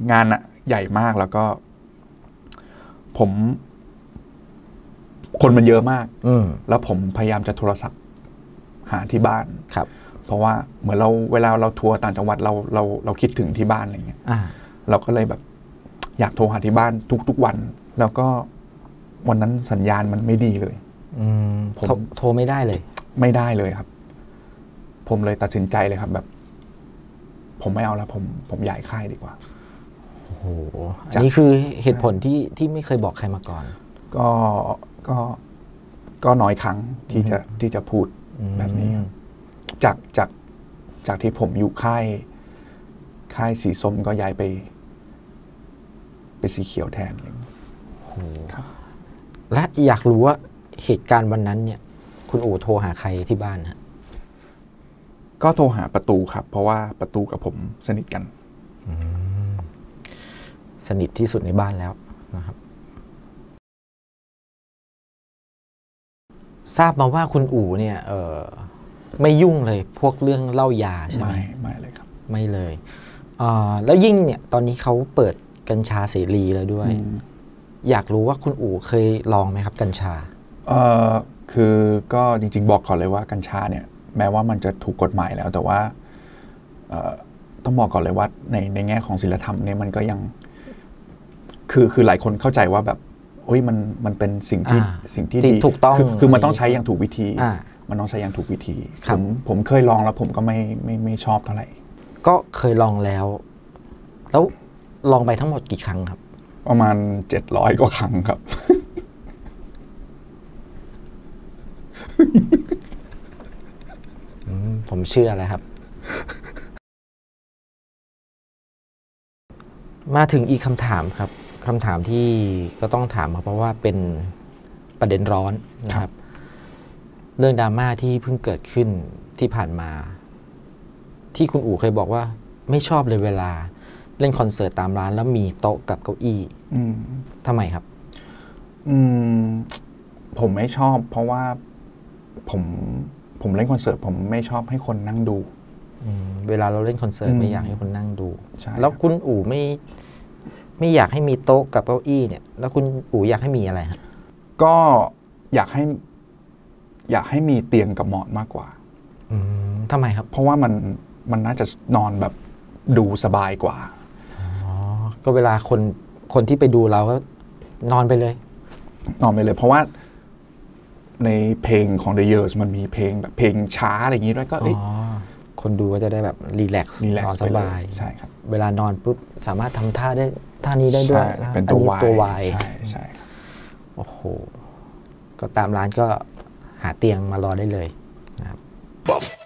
งานอะใหญ่มากแล้วก็คนมันเยอะมากแล้วผมพยายามจะโทรศัพท์หาที่บ้านครับเพราะว่าเหมือนเวลาเราทัวร์ต่างจังหวัดเราคิดถึงที่บ้านอะไรเงี้ยเราก็เลยแบบอยากโทรหาที่บ้านทุกวันแล้วก็วันนั้นสัญญาณมันไม่ดีเลยผมโทรไม่ได้เลยครับผมเลยตัดสินใจเลยครับแบบผมไม่เอาแล้วผมย้ายค่ายดีกว่าโอ้โหอันนี้คือเหตุผลที่ไม่เคยบอกใครมาก่อนก็น้อยครั้งที่จะพูดแบบนี้จากที่ผมอยู่ค่ายสีส้มก็ย้ายไปสีเขียวแทนเลยครับและอยากรู้ว่าเหตุการณ์วันนั้นเนี่ยคุณอู๋โทรหาใครที่บ้านฮะก็โทรหาประตูครับเพราะว่าประตูกับผมสนิทกันสนิทที่สุดในบ้านแล้วนะครับทราบมาว่าคุณอู๋เนี่ยไม่ยุ่งเลยพวกเรื่องเหล้ายาใช่ไหมไม่เลยครับไม่เลยแล้วยิ่งเนี่ยตอนนี้เขาเปิดกัญชาเสรีแล้วด้วยอยากรู้ว่าคุณอู๋เคยลองไหมครับกัญชาคือก็จริงๆบอกก่อนเลยว่ากัญชาเนี่ยแม้ว่ามันจะถูกกฎหมายแล้วแต่ว่าต้องบอกก่อนเลยว่าในแง่ของศีลธรรมเนี่ยมันก็ยังคือหลายคนเข้าใจว่าแบบโอ้ยมันเป็นสิ่งที่ดีถูกต้องคือมันต้องใช้อย่างถูกวิธีมันต้องใช้อย่างถูกวิธีผมเคยลองแล้วผมก็ไม่ชอบเท่าไหร่ก็เคยลองแล้วลองไปทั้งหมดกี่ครั้งครับประมาณ700กว่าครั้งครับผมเชื่อแล้วครับมาถึงอีกคำถามครับคำถามที่ก็ต้องถามเพราะว่าเป็นประเด็นร้อนนะครับเรื่องดราม่าที่เพิ่งเกิดขึ้นที่ผ่านมาที่คุณอู๋เคยบอกว่าไม่ชอบเลยเวลาเล่นคอนเสิร์ตตามร้านแล้วมีโต๊ะกับเก้าอี้ทำไมครับผมไม่ชอบเพราะว่าผมเล่นคอนเสิร์ตผมไม่ชอบให้คนนั่งดูเวลาเราเล่นคอนเสิร์ตไม่อยากให้คนนั่งดูแล้วคุณอู๋ไม่อยากให้มีโต๊ะกับเก้าอี้เนี่ยแล้วคุณอู๋อยากให้มีอะไรฮะก็อยากให้มีเตียงกับหมอนมากกว่าทำไมครับเพราะว่ามันน่าจะนอนแบบดูสบายกว่าก็เวลาคนที่ไปดูเราก็นอนไปเลยเพราะว่าในเพลงของ The Years มันมีเพลงแบบเพลงช้าอะไรอย่างนี้ด้วยก็คนดูก็จะได้แบบรีแลกซ์นอนสบายใช่ครับเวลานอนปุ๊บสามารถทำท่านี้ได้ด้วยเป็นตัววายใช่โอ้โหก็ตามร้านก็หาเตียงมารอได้เลยนะครับ